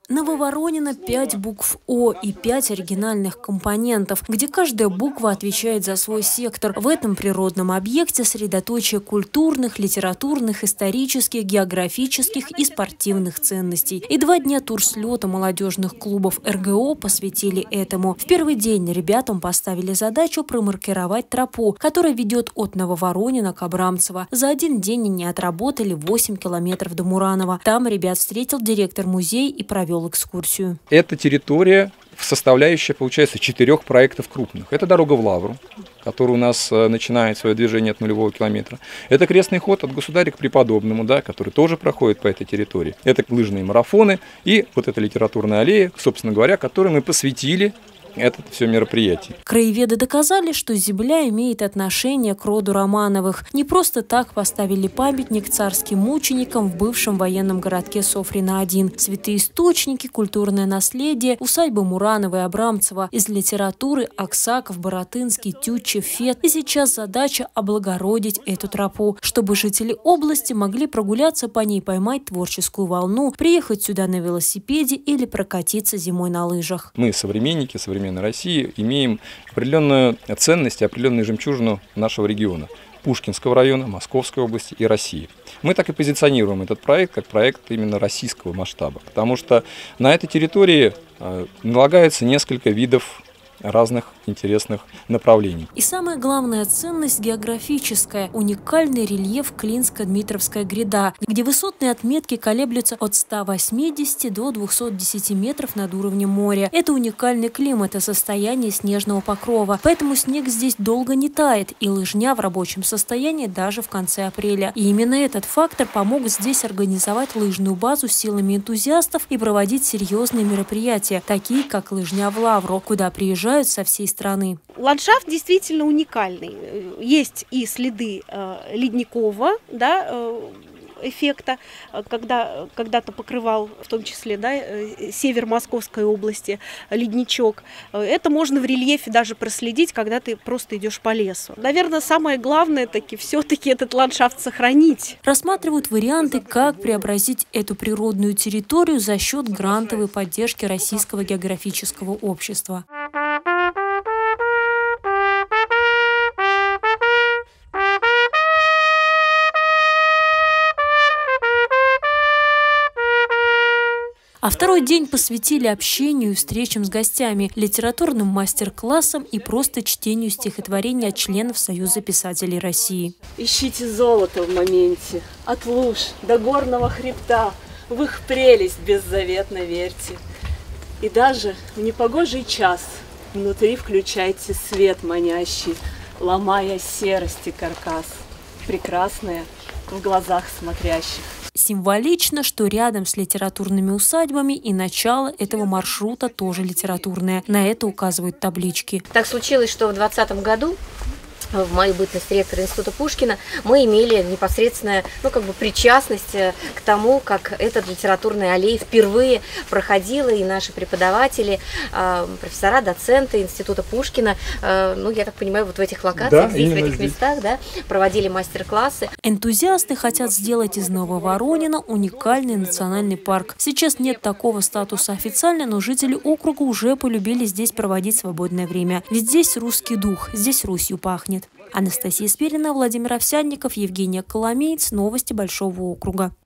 Нововоронина 5 букв О и 5 оригинальных компонентов, где каждая буква отвечает за свой сектор. В этом природном объекте средоточие культурных, литературных, исторических, географических и спортивных ценностей. И 2 дня турслета молодежных клубов РГО посвятили этому. В первый день ребятам поставили задачу промаркировать тропу, которая ведет от Нововоронина к Абрамцево. За один день они отработали 8 километров до Муранова. Там ребят встретил директор музея и провел экскурсию. Эта территория составляющая, получается, 4 проектов крупных. Это дорога в Лавру, которая у нас начинает свое движение от 0 километра. Это крестный ход от Государя к Преподобному, да, который тоже проходит по этой территории. Это лыжные марафоны и вот эта литературная аллея, собственно говоря, которой мы посвятили это все мероприятие. Краеведы доказали, что земля имеет отношение к роду Романовых. Не просто так поставили памятник царским мученикам в бывшем военном городке Софрино-1. Святые источники, культурное наследие, усадьбы Муранова и Абрамцева. Из литературы Аксаков, Боротынский, Тютчев, Фет. И сейчас задача облагородить эту тропу, чтобы жители области могли прогуляться по ней, поймать творческую волну, приехать сюда на велосипеде или прокатиться зимой на лыжах. Мы, современники современной России, имеем определенную ценность и определенную жемчужину нашего региона. Пушкинского района, Московской области и России. Мы так и позиционируем этот проект как проект именно российского масштаба, потому что на этой территории налагается несколько видов разных интересных направлений. И самая главная ценность географическая – уникальный рельеф Клинско-Дмитровская гряда, где высотные отметки колеблются от 180 до 210 метров над уровнем моря. Это уникальный климат и состояние снежного покрова, поэтому снег здесь долго не тает, и лыжня в рабочем состоянии даже в конце апреля. И именно этот фактор помог здесь организовать лыжную базу силами энтузиастов и проводить серьезные мероприятия, такие как лыжня в Лавру, куда приезжают со всей страны. Ландшафт действительно уникальный. Есть и следы ледникового, да, эффекта, когда когда-то покрывал, в том числе, да, север Московской области, ледничок. Это можно в рельефе даже проследить, когда ты просто идешь по лесу. Наверное, самое главное все-таки этот ландшафт сохранить. Рассматривают варианты, как преобразить эту природную территорию за счет грантовой поддержки Российского географического общества. А второй день посвятили общению и встречам с гостями, литературным мастер-классам и просто чтению стихотворений от членов Союза писателей России. Ищите золото в моменте, от луж до горного хребта, в их прелесть беззаветно верьте. И даже в непогожий час внутри включайте свет манящий, ломая серости каркас, прекрасное в глазах смотрящих. Символично, что рядом с литературными усадьбами и начало этого маршрута тоже литературное. На это указывают таблички. Так случилось, что в 2020 году, в мою бытность ректора Института Пушкина, мы имели непосредственную, причастность к тому, как этот литературный аллей впервые проходила, и наши преподаватели, профессора, доценты Института Пушкина, я так понимаю, вот в этих локациях, здесь, в этих местах, да, проводили мастер-классы. Энтузиасты хотят сделать из Нововоронина уникальный национальный парк. Сейчас нет такого статуса официально, но жители округа уже полюбили здесь проводить свободное время. Ведь здесь русский дух, здесь Русью пахнет. Анастасия Спирина, Владимир Овсянников, Евгения Коломеец. Новости Большого округа.